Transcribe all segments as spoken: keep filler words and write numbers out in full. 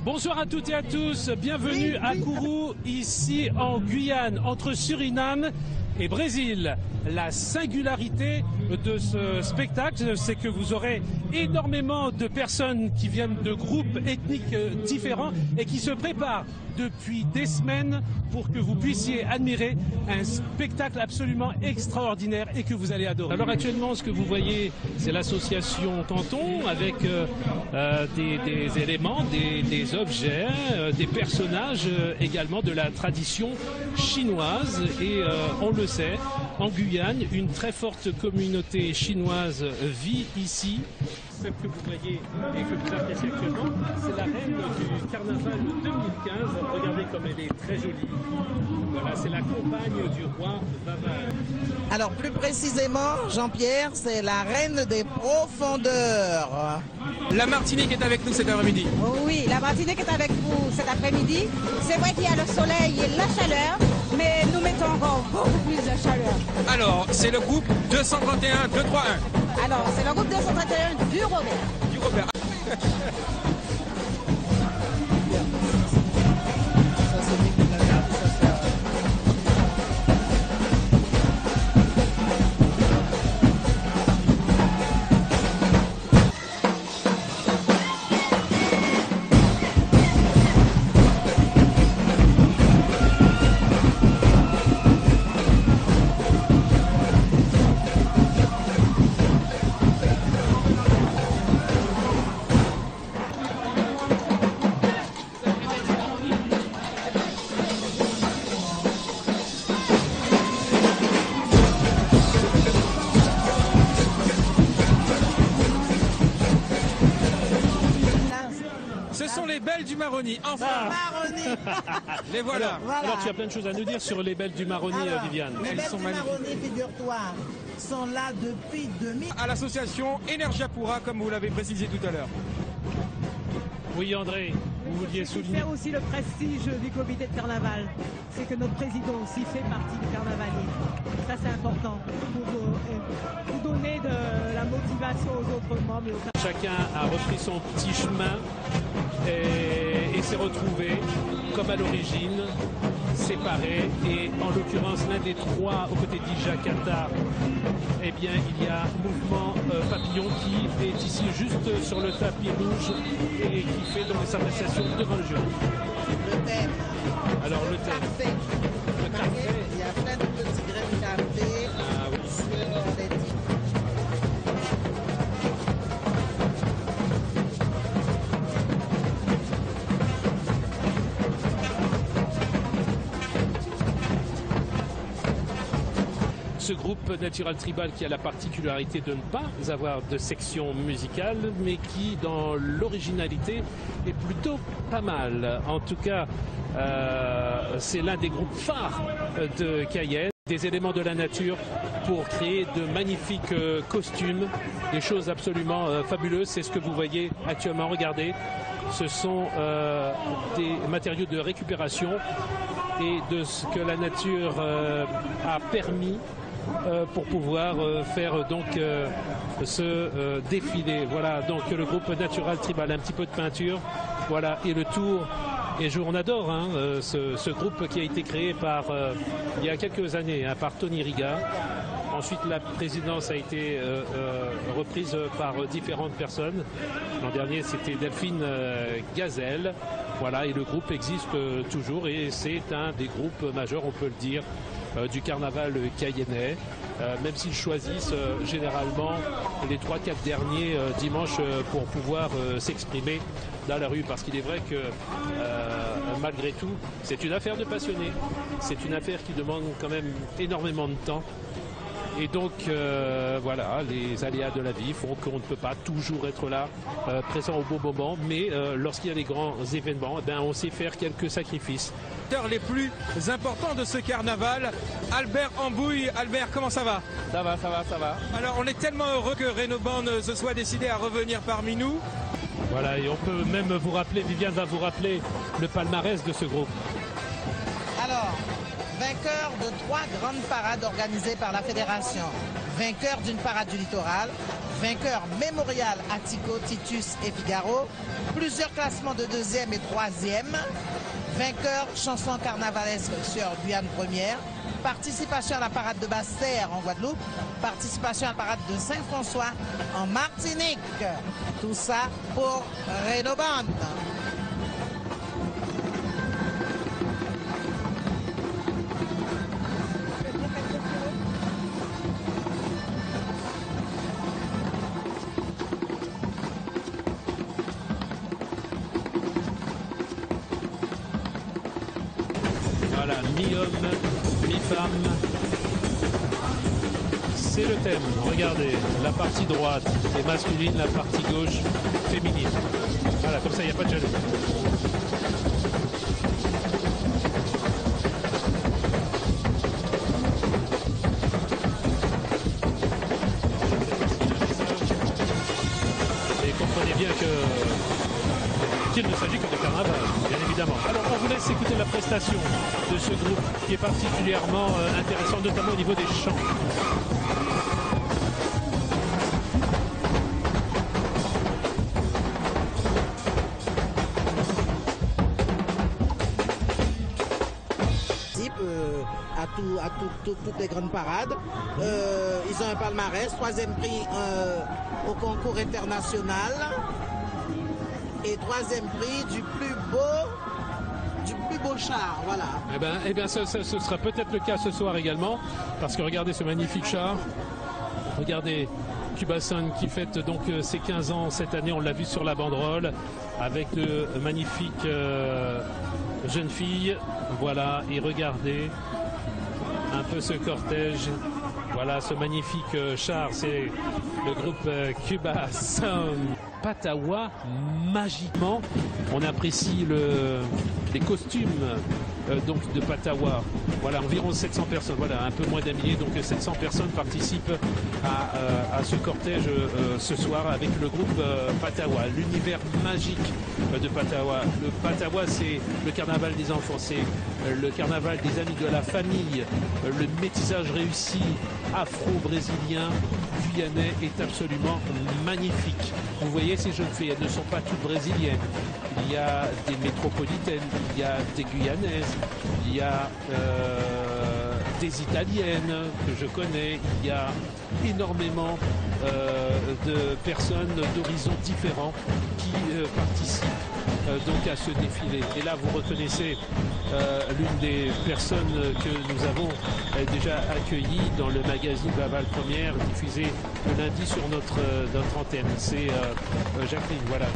Bonsoir à toutes et à tous, bienvenue à Kourou, ici en Guyane, entre Suriname et Brésil. La singularité de ce spectacle, c'est que vous aurez énormément de personnes qui viennent de groupes ethniques différents et qui se préparent depuis des semaines pour que vous puissiez admirer un spectacle absolument extraordinaire et que vous allez adorer. Alors actuellement, ce que vous voyez, c'est l'association Canton avec euh, euh, des, des éléments, des, des objets, euh, des personnages euh, également de la tradition chinoise. Et euh, on le sait, en Guyane, une très forte communauté chinoise vit ici. Celle que vous voyez et que vous appréciez actuellement, c'est la reine du carnaval deux mille quinze. Regardez comme elle est très jolie. Voilà, c'est la compagne du roi Vaval. Alors plus précisément, Jean-Pierre, c'est la reine des profondeurs. La Martinique est avec nous cet après-midi. Oh oui, la Martinique est avec vous cet après-midi. C'est vrai qu'il y a le soleil et la chaleur, mais nous mettons encore beaucoup plus de chaleur. Alors, c'est le groupe deux cent trente et un deux cent trente et un. Alors, c'est le groupe deux cent trente et un du Robert. Du Robert. Ce sont les belles du Maroni, enfin Ah. Maroni. les voilà. Alors, Voilà. alors, tu as plein de choses à nous dire sur les belles du Maroni, Alors, Viviane. les Elles belles sont du magnifiques. Maroni, figure-toi, sont là depuis deux mille. À l'association Energiapura, comme vous l'avez précisé tout à l'heure. Oui, André, vous vouliez Ce qui souligner. fait aussi le prestige du comité de carnaval, c'est que notre président aussi fait partie du carnavalier. Ça c'est important pour, euh, pour donner de la motivation aux autres membres. et aux- Chacun a repris son petit chemin et, et s'est retrouvé, comme à l'origine, séparés. Et en l'occurrence, l'un des trois, aux côtés d'Ija Qatar, eh bien, il y a Mouvement euh, Papillon qui est ici juste sur le tapis rouge et qui fait donc sa prestation devant le jury. Le thème. Alors, le thème. Café. Le café. Il y a plein de petits grains de café Ah oui. sur les tiges. Ce groupe Natural Tribal qui a la particularité de ne pas avoir de section musicale, mais qui, dans l'originalité, est plutôt pas mal. En tout cas, euh, c'est l'un des groupes phares de Cayenne. Des éléments de la nature pour créer de magnifiques euh, costumes, des choses absolument euh, fabuleuses. C'est ce que vous voyez actuellement. Regardez, ce sont euh, des matériaux de récupération et de ce que la nature euh, a permis euh, pour pouvoir euh, faire donc euh, ce euh, défilé. Voilà donc le groupe Natural Tribal, un petit peu de peinture, voilà, et le tour. Et je, on adore hein, euh, ce, ce groupe qui a été créé par euh, il y a quelques années hein, par Tony Riga. Ensuite, la présidence a été euh, euh, reprise par différentes personnes. L'an dernier, c'était Delphine euh, Gazelle. Voilà, et le groupe existe euh, toujours et c'est un des groupes majeurs, on peut le dire, euh, du carnaval cayennais. Euh, même s'ils choisissent euh, généralement les trois quatre derniers euh, dimanches euh, pour pouvoir euh, s'exprimer dans la rue. Parce qu'il est vrai que euh, malgré tout, c'est une affaire de passionnés. C'est une affaire qui demande quand même énormément de temps. Et donc, euh, voilà, les aléas de la vie font qu'on ne peut pas toujours être là, euh, présent au bon moment. Mais euh, lorsqu'il y a des grands événements, eh ben, on sait faire quelques sacrifices. Les plus importants de ce carnaval, Albert Ambouille. Albert, comment ça va? Ça va, ça va, ça va. Alors, on est tellement heureux que Renaud Band se soit décidé à revenir parmi nous. Voilà, et on peut même vous rappeler, Viviane va vous rappeler le palmarès de ce groupe. Alors, vainqueurs de trois grandes parades organisées par la Fédération. Vainqueur d'une parade du littoral, vainqueur mémorial Attico, Titus et Figaro, plusieurs classements de deuxième et troisième, vainqueur chanson carnavalesque sur Guyane Première, participation à la parade de Basse-Terre en Guadeloupe, participation à la parade de Saint-François en Martinique. Tout ça pour Rénobande. Voilà, mi-homme, mi-femme. C'est le thème. Regardez, la partie droite est masculine, la partie gauche féminine. Voilà, comme ça, il n'y a pas de jalousie. Et comprenez bien que qu'il ne s'agit que de carnaval, bien évidemment. Alors on vous laisse écouter la prestation de ce groupe qui est particulièrement euh, intéressant, notamment au niveau des chants. Euh, à, tout, à tout, tout, toutes les grandes parades. Euh, ils ont un palmarès, troisième prix euh, au concours international et troisième prix du plus beau du plus beau char, voilà. Eh bien, eh bien ce, ce, ce sera peut-être le cas ce soir également, parce que regardez ce magnifique char. Regardez Cubasson qui fête donc ses quinze ans cette année, on l'a vu sur la banderole, avec de magnifiques euh, jeunes filles. Voilà, et regardez un peu ce cortège. Voilà ce magnifique euh, char, c'est le groupe euh, Cubasson. Patawa, magiquement, on apprécie le, les costumes euh, donc de Patawa. Voilà, environ sept cents personnes, voilà, un peu moins d'un millier, donc sept cents personnes participent à, euh, à ce cortège euh, ce soir avec le groupe euh, Patawa. L'univers magique euh, de Patawa. Le Patawa, c'est le carnaval des enfants, c'est euh, le carnaval des amis de la famille, euh, le métissage réussi afro-brésilien, guyanais est absolument magnifique. Vous voyez ces jeunes filles, elles ne sont pas toutes brésiliennes. Il y a des métropolitaines, il y a des guyanaises, il y a euh, des italiennes que je connais, il y a énormément euh, de personnes d'horizons différents qui euh, participent euh, donc à ce défilé. Et là, vous reconnaissez euh, l'une des personnes que nous avons euh, déjà accueillies dans le magazine Baval Première, diffusé le lundi sur notre, euh, notre antenne. C'est euh, Jacqueline, voilà.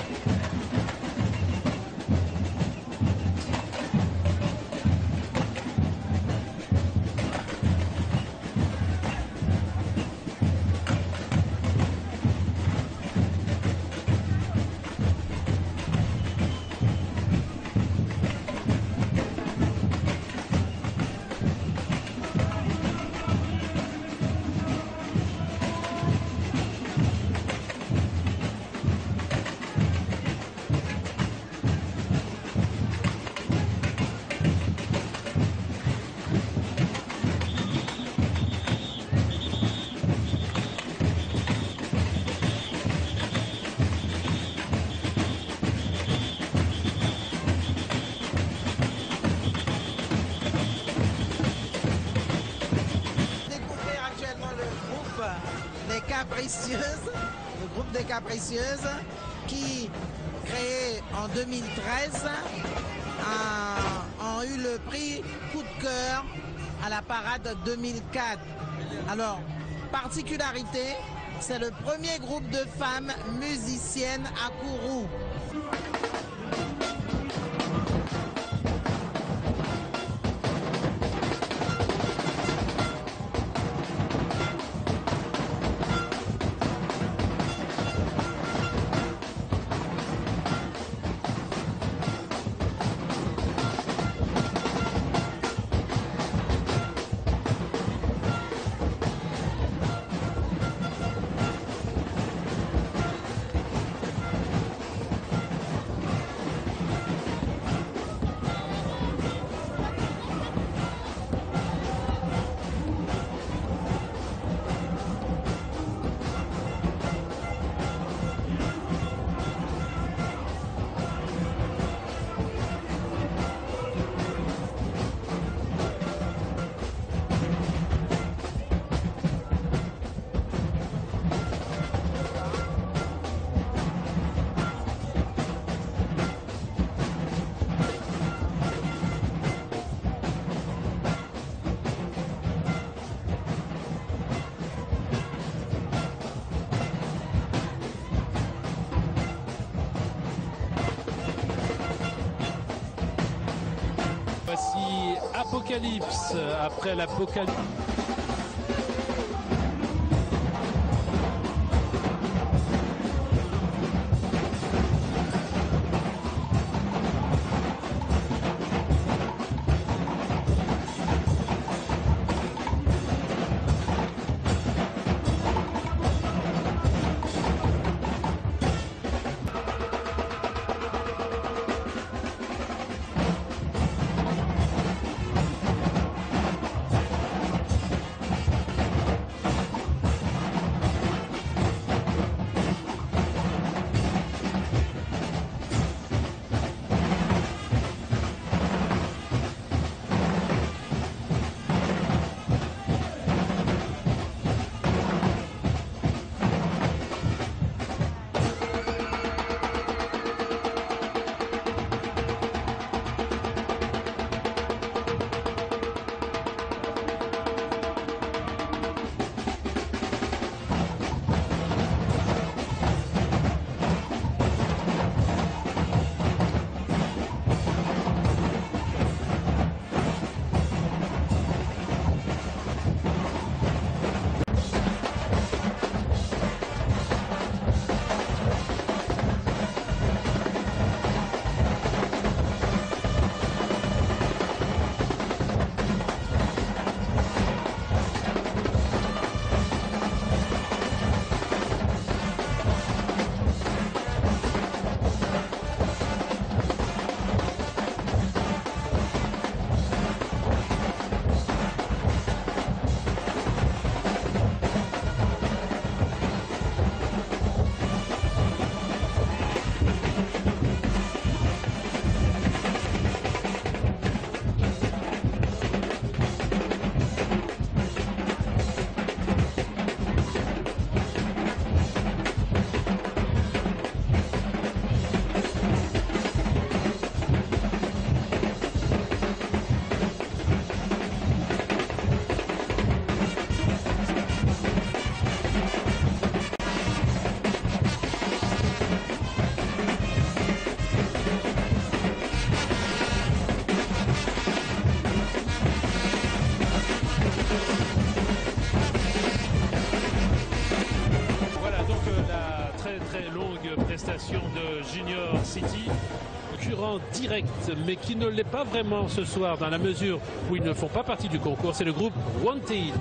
Capricieuses, le groupe des Capricieuses, qui, créé en deux mille treize, a, ont eu le prix coup de cœur à la parade deux mille quatre. Alors, particularité, c'est le premier groupe de femmes musiciennes à Kourou. l'apocalypse, après l'apocalypse. De Junior City, concurrent direct, mais qui ne l'est pas vraiment ce soir dans la mesure où ils ne font pas partie du concours, c'est le groupe Wanted.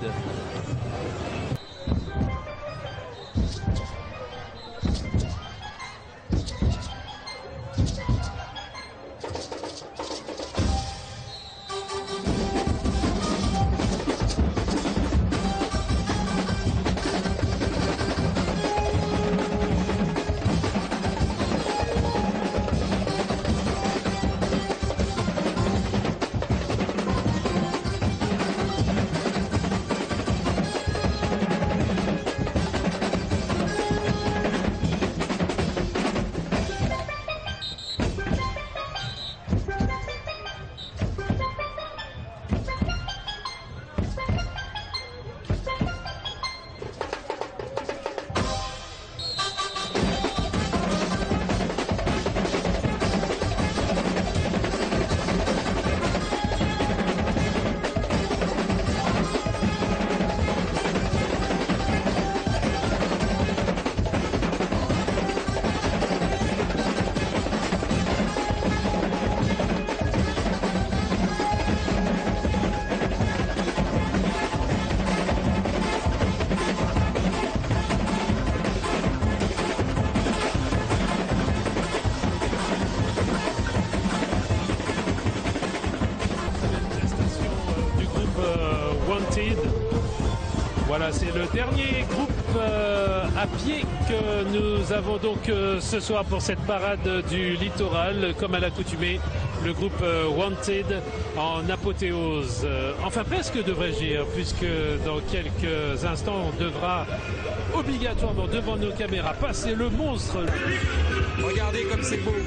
Voilà, c'est le dernier groupe euh, à pied que nous avons donc euh, ce soir pour cette parade du littoral, comme à l'accoutumée, le groupe euh, Wanted en apothéose. Euh, enfin presque devrais-je dire, puisque dans quelques instants on devra obligatoirement devant nos caméras passer le monstre. Regardez comme c'est beau.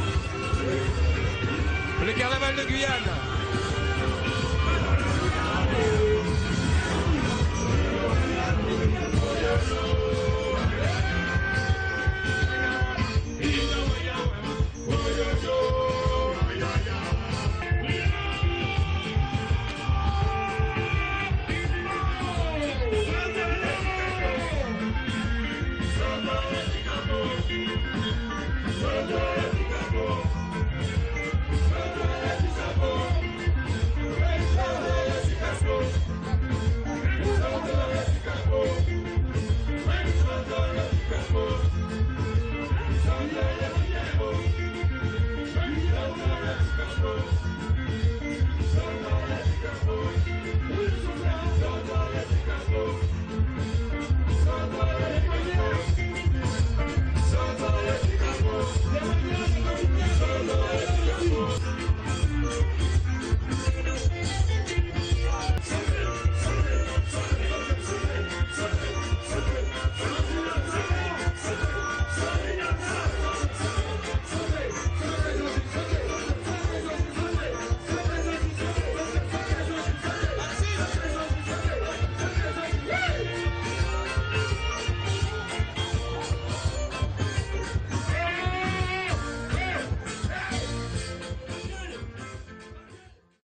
Le carnaval de Guyane. Seigneur.